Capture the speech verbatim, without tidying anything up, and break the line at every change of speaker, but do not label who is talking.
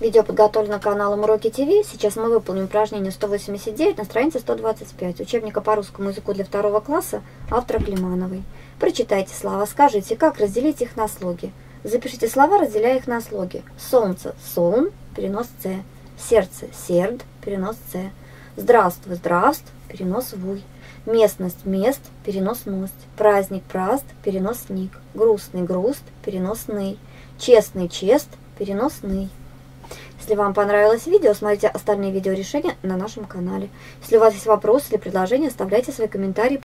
Видео подготовлено каналом Уроки ТВ. Сейчас мы выполним упражнение сто восемьдесят девять на странице сто двадцать пять учебника по русскому языку для второго класса автора Климановой. Прочитайте слова, скажите, как разделить их на слоги. Запишите слова, разделяя их на слоги. Солнце – сон, перенос С. Сердце – серд, перенос С. Здравствуй – здравств, перенос вуй. Местность – мест, перенос ность. Праздник – праст, перенос ник. Грустный – груст, перенос ный. Честный – чест, перенос ный. Если вам понравилось видео, смотрите остальные видеорешения на нашем канале. Если у вас есть вопросы или предложения, оставляйте свои комментарии.